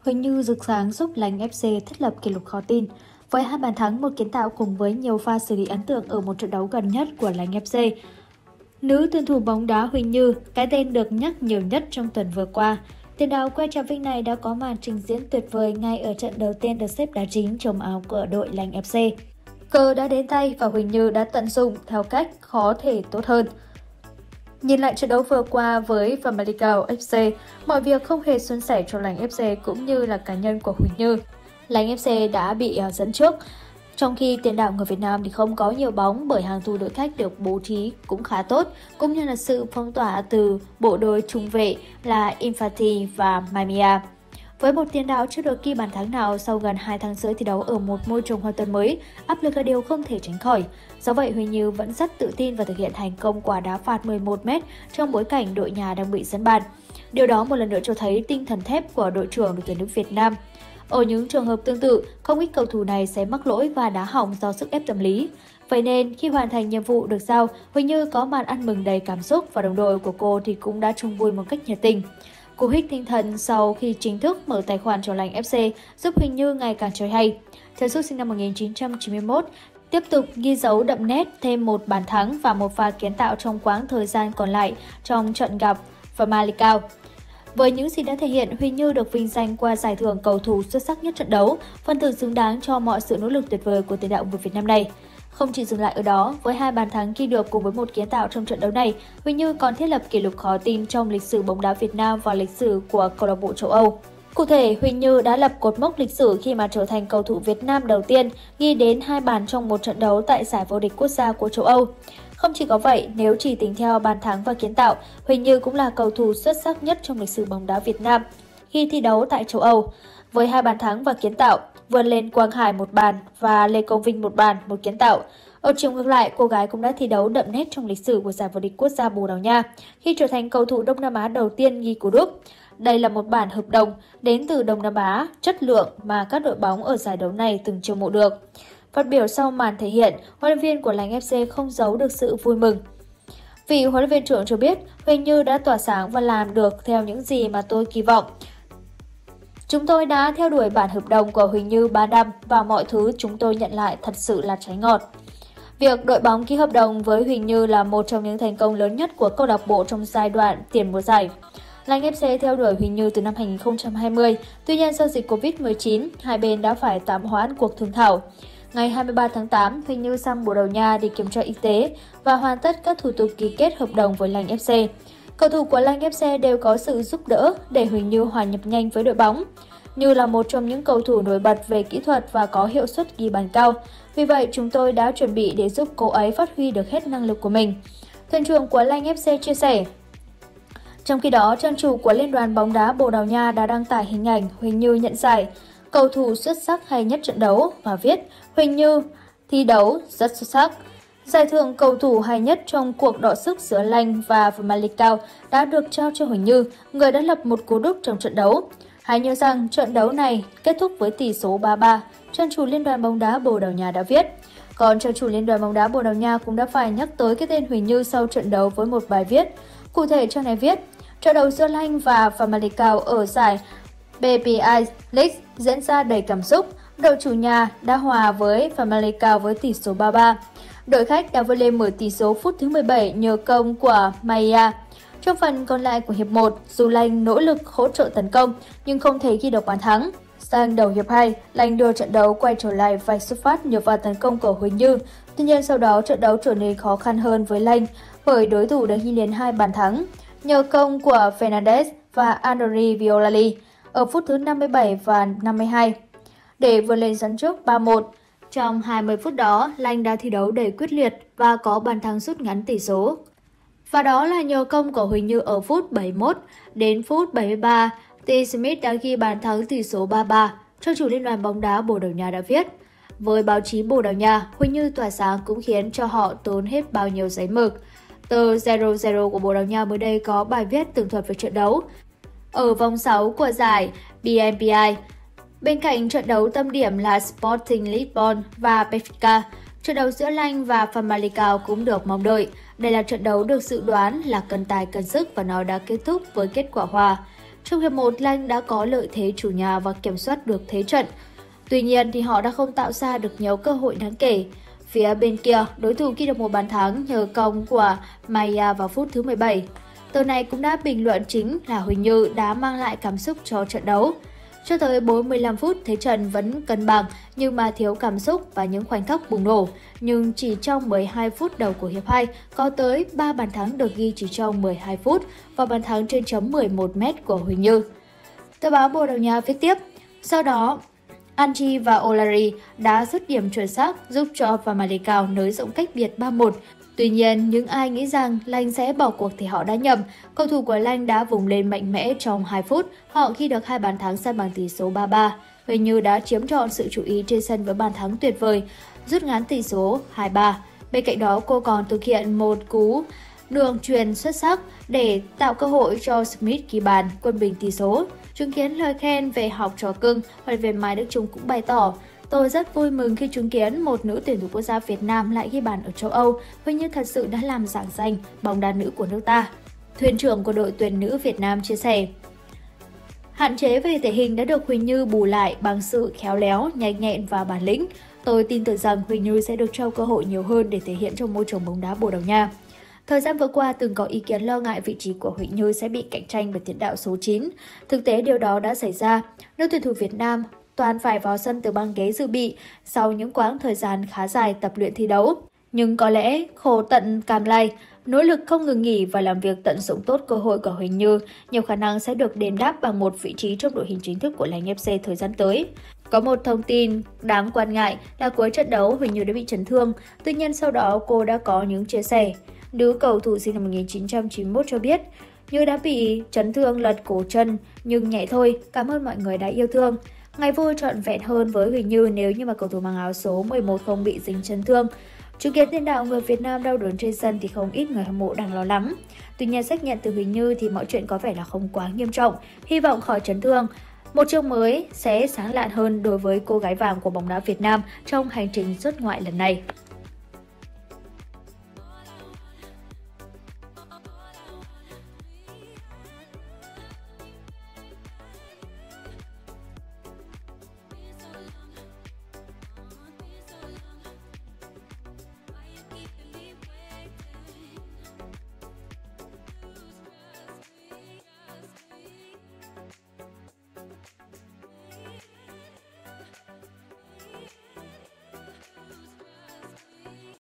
Huỳnh Như rực sáng giúp Lanh FC thiết lập kỷ lục khó tin. Với 2 bàn thắng, 1 kiến tạo cùng với nhiều pha xử lý ấn tượng ở một trận đấu gần nhất của Lanh FC. Nữ tuyển thủ bóng đá Huỳnh Như, cái tên được nhắc nhiều nhất trong tuần vừa qua. Tiền đạo quê Trà Vinh này đã có màn trình diễn tuyệt vời ngay ở trận đầu tiên được xếp đá chính trong áo của đội Lanh FC. Cờ đã đến tay và Huỳnh Như đã tận dụng theo cách khó thể tốt hơn. Nhìn lại trận đấu vừa qua với Famalicão FC, mọi việc không hề suôn sẻ cho Lanh FC cũng như là cá nhân của Huỳnh Như. Lanh FC đã bị dẫn trước, trong khi tiền đạo người Việt Nam thì không có nhiều bóng bởi hàng thủ đội khách được bố trí cũng khá tốt, cũng như là sự phong tỏa từ bộ đôi trung vệ là Infantino và Maimia. Với một tiền đạo chưa được ghi bàn thắng nào sau gần 2 tháng rưỡi thi đấu ở một môi trường hoàn toàn mới, áp lực là điều không thể tránh khỏi. Do vậy, Huỳnh Như vẫn rất tự tin và thực hiện thành công quả đá phạt 11m trong bối cảnh đội nhà đang bị dẫn bàn. Điều đó một lần nữa cho thấy tinh thần thép của đội trưởng đội tuyển nữ Việt Nam. Ở những trường hợp tương tự, không ít cầu thủ này sẽ mắc lỗi và đá hỏng do sức ép tâm lý. Vậy nên, khi hoàn thành nhiệm vụ được giao, Huỳnh Như có màn ăn mừng đầy cảm xúc và đồng đội của cô thì cũng đã chung vui một cách nhiệt tình. Cú hích tinh thần sau khi chính thức mở tài khoản cho Lanh FC giúp Huỳnh Như ngày càng chơi hay. Chân sút sinh năm 1991 tiếp tục ghi dấu đậm nét thêm một bàn thắng và một pha kiến tạo trong quãng thời gian còn lại trong trận gặp Famalicão. Với những gì đã thể hiện, Huỳnh Như được vinh danh qua giải thưởng cầu thủ xuất sắc nhất trận đấu, phần thưởng xứng đáng cho mọi sự nỗ lực tuyệt vời của tiền đạo người Việt Nam này. Không chỉ dừng lại ở đó, với 2 bàn thắng ghi được cùng với một kiến tạo trong trận đấu này, Huỳnh Như còn thiết lập kỷ lục khó tin trong lịch sử bóng đá Việt Nam và lịch sử của câu lạc bộ châu Âu. Cụ thể, Huỳnh Như đã lập cột mốc lịch sử khi mà trở thành cầu thủ Việt Nam đầu tiên ghi đến 2 bàn trong một trận đấu tại giải vô địch quốc gia của châu Âu. Không chỉ có vậy, nếu chỉ tính theo bàn thắng và kiến tạo, Huỳnh Như cũng là cầu thủ xuất sắc nhất trong lịch sử bóng đá Việt Nam khi thi đấu tại châu Âu. Với 2 bàn thắng và kiến tạo, vươn lên Quang Hải 1 bàn và Lê Công Vinh 1 bàn, 1 kiến tạo. Ở chiều ngược lại, cô gái cũng đã thi đấu đậm nét trong lịch sử của giải vô địch quốc gia Bồ Đào Nha khi trở thành cầu thủ Đông Nam Á đầu tiên ghi cú đúp. Đây là một bản hợp đồng đến từ Đông Nam Á chất lượng mà các đội bóng ở giải đấu này từng chiêu mộ được. Phát biểu sau màn thể hiện, huấn luyện viên của Lanh FC không giấu được sự vui mừng. Vị huấn luyện viên trưởng cho biết, Huỳnh Như đã tỏa sáng và làm được theo những gì mà tôi kỳ vọng. Chúng tôi đã theo đuổi bản hợp đồng của Huỳnh Như 3 năm và mọi thứ chúng tôi nhận lại thật sự là trái ngọt. Việc đội bóng ký hợp đồng với Huỳnh Như là một trong những thành công lớn nhất của câu lạc bộ trong giai đoạn tiền mùa giải. Lanh FC theo đuổi Huỳnh Như từ năm 2020, tuy nhiên do dịch Covid-19, hai bên đã phải tạm hoãn cuộc thương thảo. Ngày 23 tháng 8, Huỳnh Như sang Bồ Đào Nha để kiểm tra y tế và hoàn tất các thủ tục ký kết hợp đồng với Lanh FC. Cầu thủ của Lanh FC đều có sự giúp đỡ để Huỳnh Như hòa nhập nhanh với đội bóng. Như là một trong những cầu thủ nổi bật về kỹ thuật và có hiệu suất ghi bàn cao. Vì vậy, chúng tôi đã chuẩn bị để giúp cô ấy phát huy được hết năng lực của mình. Thuyền trưởng của Lanh FC chia sẻ. Trong khi đó, trang chủ của Liên đoàn bóng đá Bồ Đào Nha đã đăng tải hình ảnh Huỳnh Như nhận giải cầu thủ xuất sắc hay nhất trận đấu và viết Huỳnh Như thi đấu rất xuất sắc. Giải thưởng cầu thủ hay nhất trong cuộc đọ sức giữa Lanh và Famalicão đã được trao cho Huỳnh Như, người đã lập một cú đúp trong trận đấu. Hãy nhớ rằng trận đấu này kết thúc với tỷ số 3-3, trang chủ Liên đoàn bóng đá Bồ Đào Nha đã viết. Còn trang chủ Liên đoàn bóng đá Bồ Đào Nha cũng đã phải nhắc tới cái tên Huỳnh Như sau trận đấu với một bài viết. Cụ thể trang này viết, trận đấu giữa Lanh và Famalicão ở giải BPI League diễn ra đầy cảm xúc. Đội chủ nhà đã hòa với Famalicão với tỷ số 3-3. Đội khách đã vươn lên mở tỷ số phút thứ 17 nhờ công của Maia. Trong phần còn lại của hiệp 1, dù Lanh nỗ lực hỗ trợ tấn công nhưng không thể ghi được bàn thắng. Sang đầu hiệp 2, Lanh đưa trận đấu quay trở lại vạch xuất phát nhờ vào tấn công của Huỳnh Như. Tuy nhiên sau đó trận đấu trở nên khó khăn hơn với Lanh bởi đối thủ đã ghi liền 2 bàn thắng nhờ công của Fernandes và Andoni Violali ở phút thứ 57 và 52 để vươn lên dẫn trước 3-1. Trong 20 phút đó, Lanh đã thi đấu đầy quyết liệt và có bàn thắng rút ngắn tỷ số. Và đó là nhờ công của Huỳnh Như ở phút 71. Đến phút 73, T. Smith đã ghi bàn thắng tỷ số 3-3. Trang chủ Liên đoàn bóng đá Bồ Đào Nha đã viết. Với báo chí Bồ Đào Nha, Huỳnh Như tỏa sáng cũng khiến cho họ tốn hết bao nhiêu giấy mực. Tờ 00 của Bồ Đào Nha mới đây có bài viết tường thuật về trận đấu. Ở vòng 6 của giải BNPI, bên cạnh trận đấu tâm điểm là Sporting Lisbon và Benfica, trận đấu giữa Lanh và Famalicão cũng được mong đợi. Đây là trận đấu được dự đoán là cân tài cân sức và nó đã kết thúc với kết quả hòa. Trong hiệp 1, Lanh đã có lợi thế chủ nhà và kiểm soát được thế trận. Tuy nhiên thì họ đã không tạo ra được nhiều cơ hội đáng kể. Phía bên kia, đối thủ ghi được một bàn thắng nhờ công của Maya vào phút thứ 17. Tờ này cũng đã bình luận chính là Huỳnh Như đã mang lại cảm xúc cho trận đấu. Cho tới 45 phút, thế trận vẫn cân bằng nhưng mà thiếu cảm xúc và những khoảnh khắc bùng nổ. Nhưng chỉ trong 12 phút đầu của hiệp 2, có tới 3 bàn thắng được ghi chỉ trong 12 phút và bàn thắng trên chấm 11m của Huỳnh Như. Tờ báo Bồ Đào Nha viết tiếp, sau đó Angie và Olari đã dứt điểm chuẩn xác giúp cho Famalicão nới rộng cách biệt 3-1. Tuy nhiên, những ai nghĩ rằng Lanh sẽ bỏ cuộc thì họ đã nhầm. Cầu thủ của Lanh đã vùng lên mạnh mẽ trong 2 phút. Họ ghi được 2 bàn thắng san bằng tỷ số 3-3. Huỳnh Như đã chiếm trọn sự chú ý trên sân với bàn thắng tuyệt vời, rút ngắn tỷ số 2-3. Bên cạnh đó, cô còn thực hiện một cú đường chuyền xuất sắc để tạo cơ hội cho Smith ghi bàn quân bình tỷ số. Chứng kiến lời khen về học trò cưng, huấn luyện viên Mai Đức Chung cũng bày tỏ: tôi rất vui mừng khi chứng kiến một nữ tuyển thủ quốc gia Việt Nam lại ghi bàn ở châu Âu. Huỳnh Như thật sự đã làm rạng danh bóng đá nữ của nước ta. Thuyền trưởng của đội tuyển nữ Việt Nam chia sẻ. Hạn chế về thể hình đã được Huỳnh Như bù lại bằng sự khéo léo, nhanh nhẹn và bản lĩnh. Tôi tin tưởng rằng Huỳnh Như sẽ được trao cơ hội nhiều hơn để thể hiện trong môi trường bóng đá Bồ Đào Nha. Thời gian vừa qua từng có ý kiến lo ngại vị trí của Huỳnh Như sẽ bị cạnh tranh với tiền đạo số 9. Thực tế điều đó đã xảy ra. Nữ tuyển thủ Việt Nam toàn phải vào sân từ băng ghế dự bị sau những quãng thời gian khá dài tập luyện thi đấu. Nhưng có lẽ khổ tận cam lai, nỗ lực không ngừng nghỉ và làm việc tận dụng tốt cơ hội của Huỳnh Như nhiều khả năng sẽ được đền đáp bằng một vị trí trong đội hình chính thức của Lanh FC thời gian tới. Có một thông tin đáng quan ngại là cuối trận đấu Huỳnh Như đã bị chấn thương, tuy nhiên sau đó cô đã có những chia sẻ. Nữ cầu thủ sinh năm 1991 cho biết, Như đã bị chấn thương lật cổ chân nhưng nhẹ thôi, cảm ơn mọi người đã yêu thương. Ngày vui trọn vẹn hơn với Huỳnh Như nếu như mà cầu thủ mang áo số 11 không bị dính chấn thương. Chứng kiến tiền đạo người Việt Nam đau đớn trên sân thì không ít người hâm mộ đang lo lắng. Tuy nhiên xác nhận từ Huỳnh Như thì mọi chuyện có vẻ là không quá nghiêm trọng, hy vọng khỏi chấn thương. Một chương mới sẽ sáng lạn hơn đối với cô gái vàng của bóng đá Việt Nam trong hành trình xuất ngoại lần này.